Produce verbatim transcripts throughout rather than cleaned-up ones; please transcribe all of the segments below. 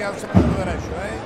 un centro derecho, ¿eh?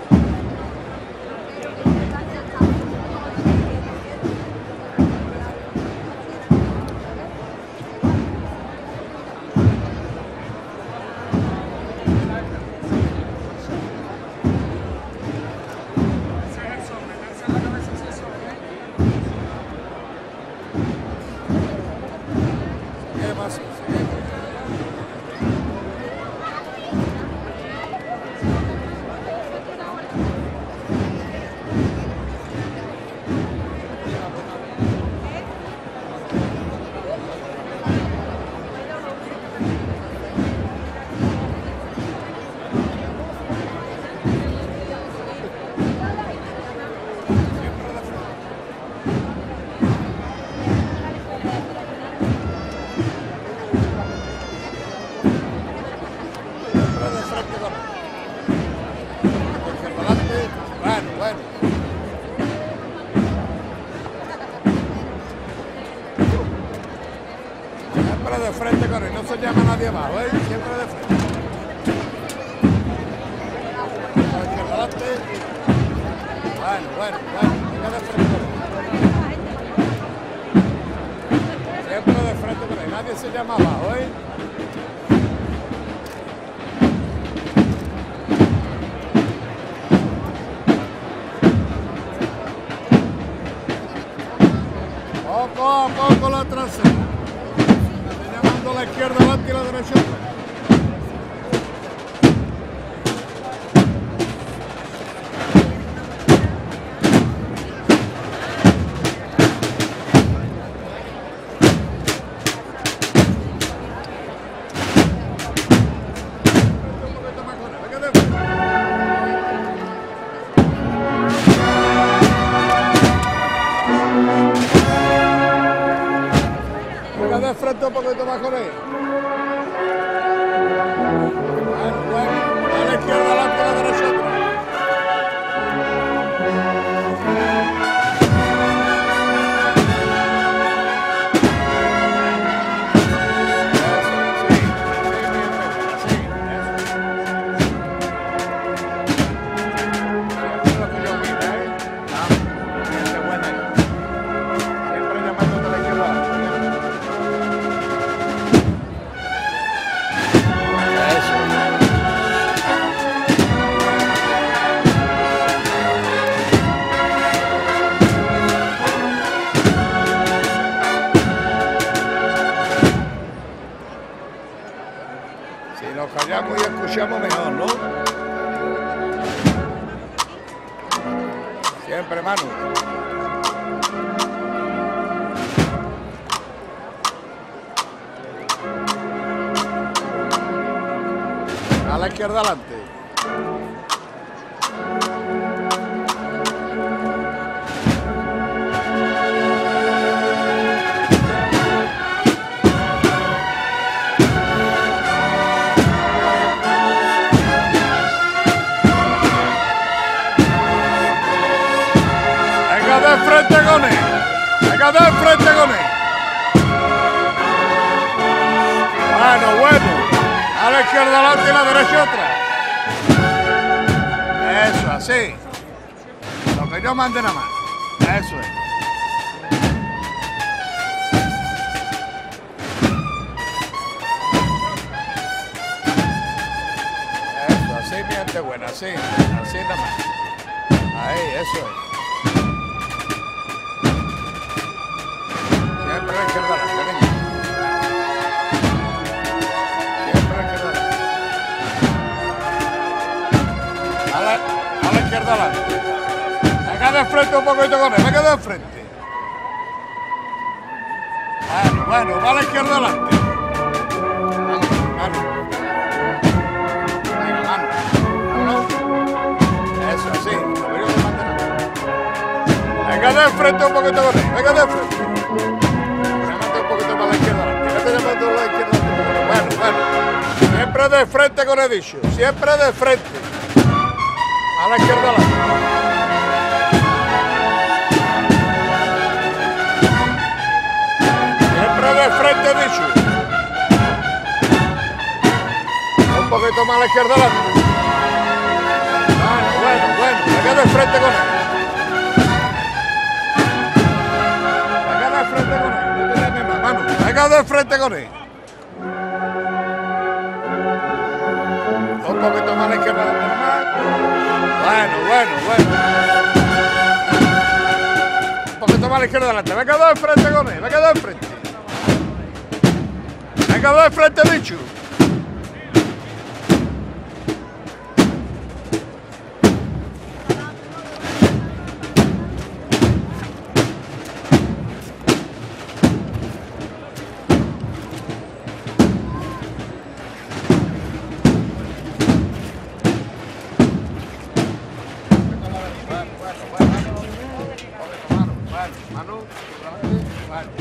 De frente con él, no se llama nadie abajo, ¿eh? Siempre de frente. Adelante. Bueno, bueno, bueno, venga de frente con él. Siempre de frente con él, nadie se llama abajo, ¿eh? Poco a poco la trasera. La izquierda adelante y la derecha atrás. Venga de frente un poquito más con él. Bueno, bueno, a la izquierda adelante, a la derecha atrás. Si nos callamos y escuchamos mejor, ¿no? Siempre, mano. A la izquierda adelante. De frente con él, venga de frente con él. Bueno, bueno, a la izquierda adelante y la derecha atrás. Eso, así. Lo que yo mande nada más. Eso es. Eso, así, mi gente buena, así, así nada más. Ahí, eso es. Siempre a la izquierda adelante, siempre a la izquierda adelante. A la, a la izquierda adelante. Venga de frente un poquito con él, venga de frente. Bueno, bueno, va a la izquierda adelante. Mano, mano. Venga, mano. Mano. Eso, así, lo veo que manda nada. Venga de frente un poquito con él, venga de frente. Bueno, bueno, siempre de frente con el dicho, siempre de frente. A la izquierda adelante. Siempre de frente dicho. Un poquito más a la izquierda adelante. de frente con él. Venga de frente con él. No te llames más, Manu. Venga de frente con él. Un poquito más a la izquierda. Bueno, bueno, bueno. Un poquito más a la izquierda adelante. Venga de frente con él. Venga de frente. Venga de frente, bicho. Manu, bueno.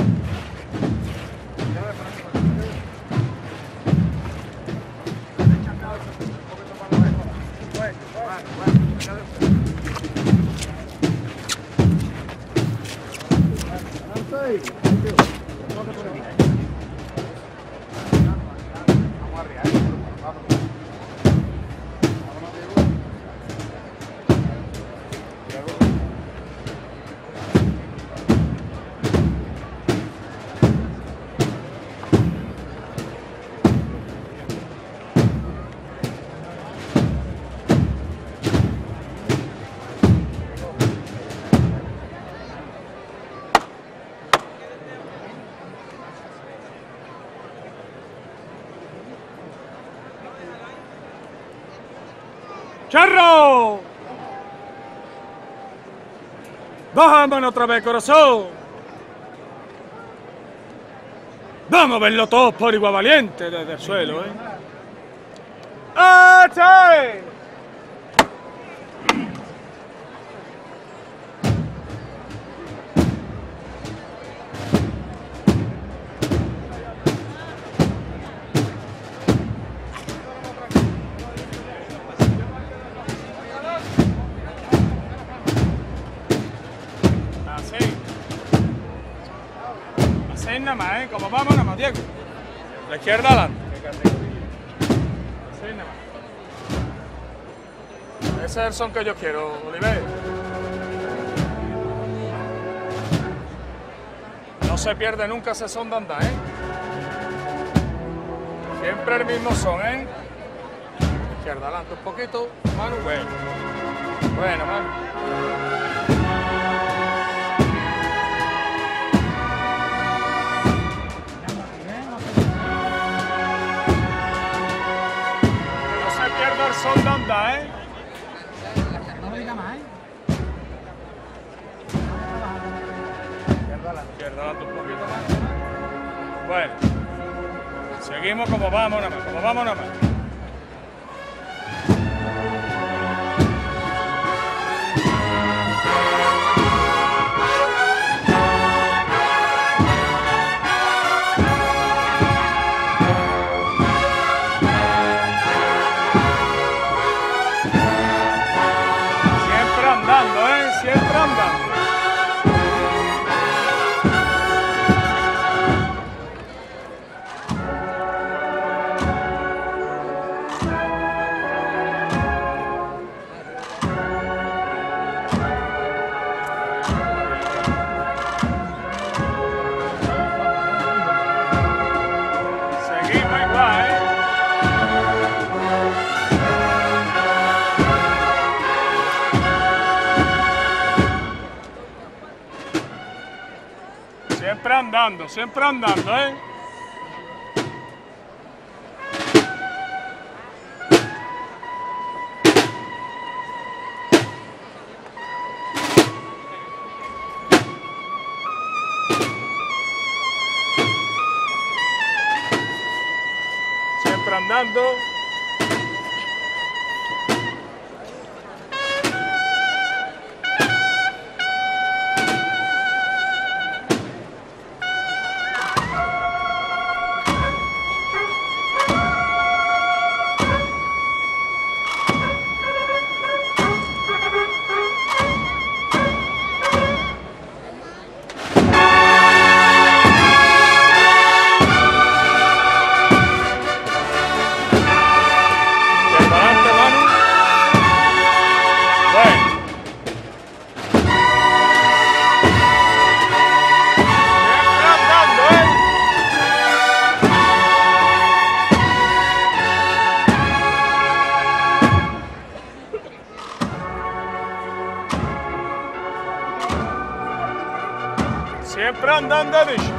¡Charro! ¡Bájame otra vez, corazón! Vamos a verlo todos por igual valiente desde el suelo, ¿eh? ¡Eche! Nada más, ¿eh? Como vamos, nada más, Diego. La izquierda adelante. Así nada más. Ese es el son que yo quiero, Oliver. No se pierde nunca ese son de andar, ¿eh? Siempre el mismo son, ¿eh? Izquierda adelante un poquito. Manu, bueno. Bueno, Manu. El son de andar, ¿eh? No me diga más, ¿eh? Izquierda adelante, izquierda adelante un poquito más. Bueno, seguimos como vamos nada más, como vamos nada más. Andando, ¿eh? Siempre andando. Seguimos igual, ¿eh? Siempre andando, siempre andando, ¿eh? Siempre andando. andando dice.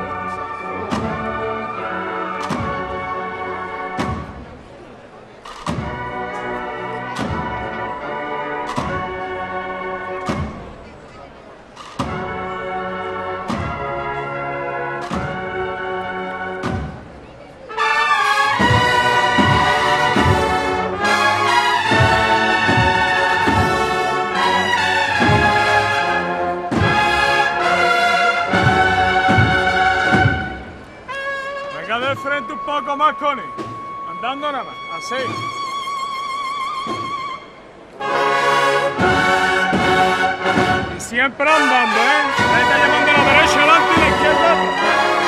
Venga de frente un poco más, Connie. Andando nada más, así. Y siempre andando, ¿eh? Vete llevando la derecha adelante y la izquierda atrás.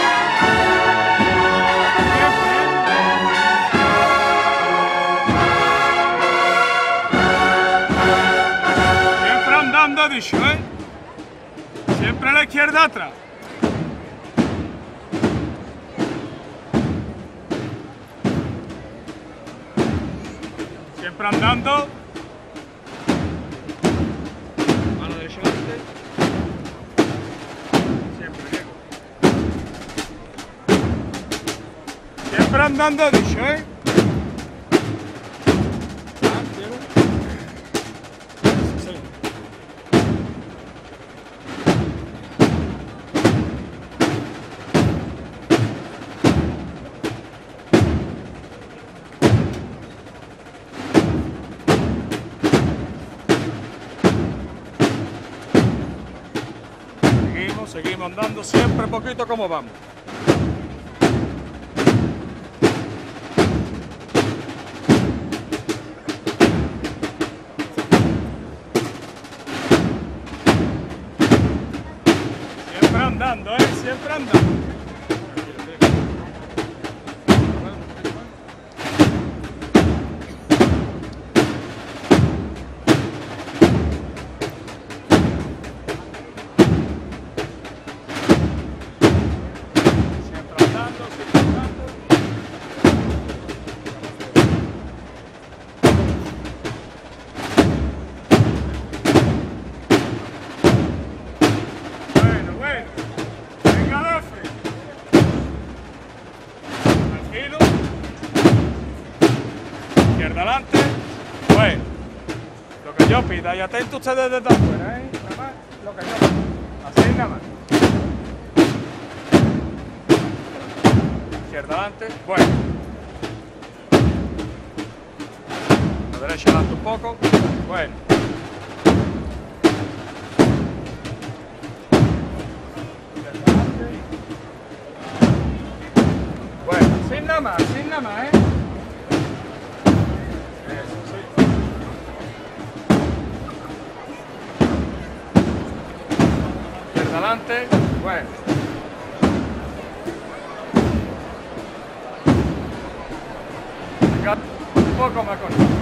Siempre, ¿eh? Siempre andando, he dicho, ¿eh? Siempre a la izquierda atrás. Siempre andando. Mano derecha adelante. Siempre llego. Siempre andando, he dicho, ¿eh? Ah, llego. Sí. Seguimos, seguimos andando siempre poquito como vamos. Siempre andando, ¿eh? Siempre andando. Adelante, bueno, lo que yo pida, y atento ustedes desde afuera, ¿eh? Nada más, lo que yo pida, así nada más. Izquierda adelante, bueno. La derecha adelante un poco, bueno. Izquierda adelante. Bueno, sin nada más, sin nada más, ¿eh? Adelante, bueno. Un poco más con esto.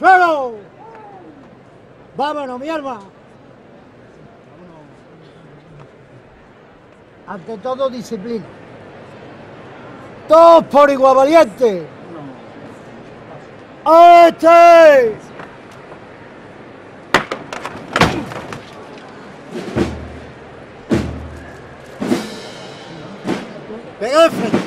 suelo. Vámonos, mi arma. Ante todo, disciplina. Todos por igual, valiente. ¡Este! Pega de frente.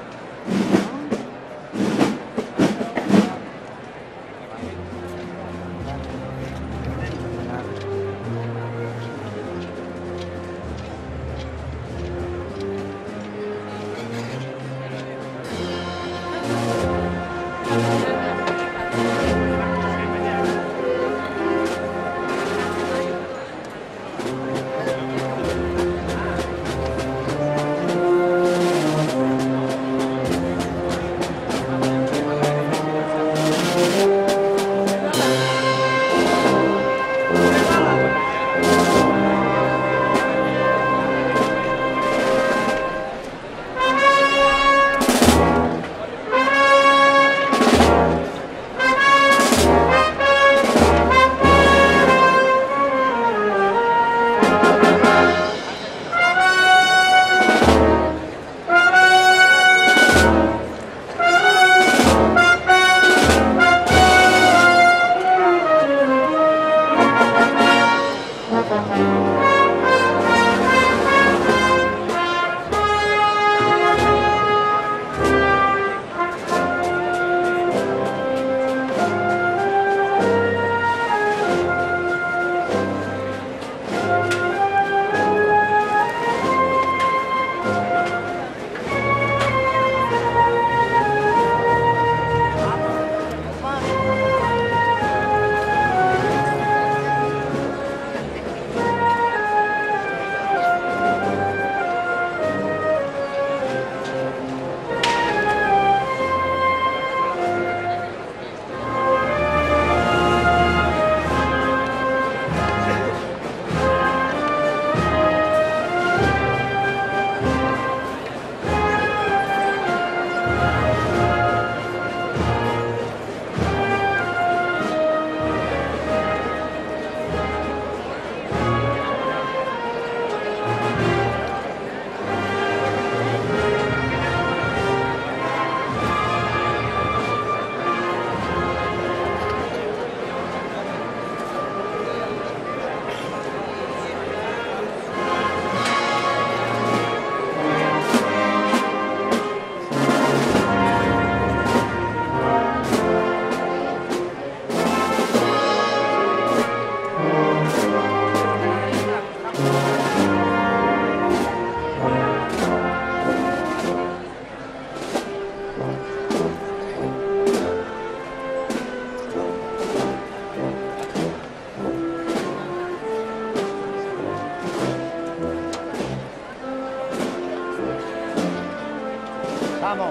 Vamos.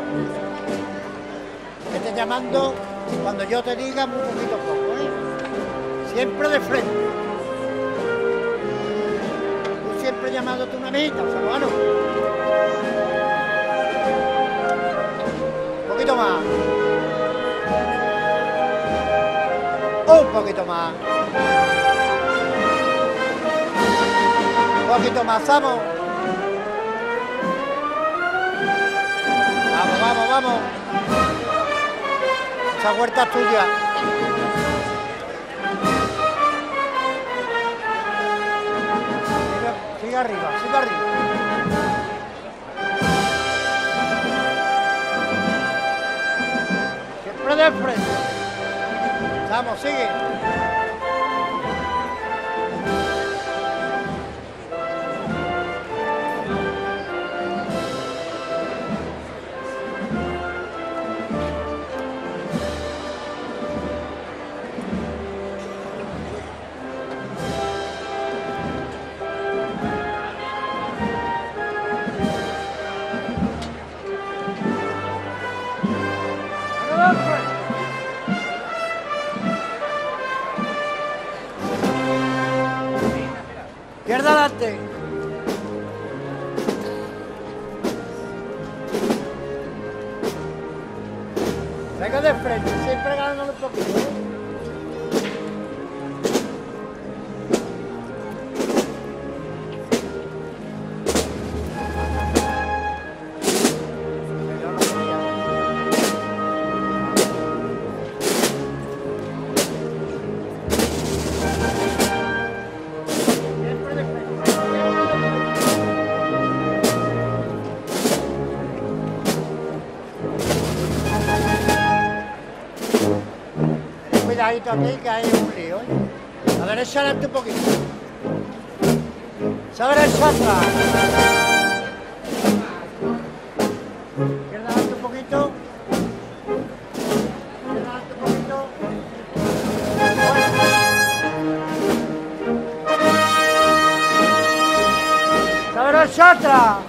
Que estés llamando cuando yo te diga muy poquito a poco, ¿eh? Siempre de frente. Tú siempre llamándote una amiguita, o sea, bueno. Un poquito más. Un poquito más. Un poquito más, vamos. Vamos, vamos, vamos. Esa huerta es tuya. Sigue, sigue arriba, sigue arriba. Siempre de frente. Vamos, sigue. Izquierda adelante. Venga de frente, siempre ganándole un poquito. cuidadito aquí, que hay un lío, ¿eh? A la derecha adelante un poquito. Sobre derecha atrás. Izquierda adelante un poquito. Izquierda adelante un poquito. Sobre derecha atrás.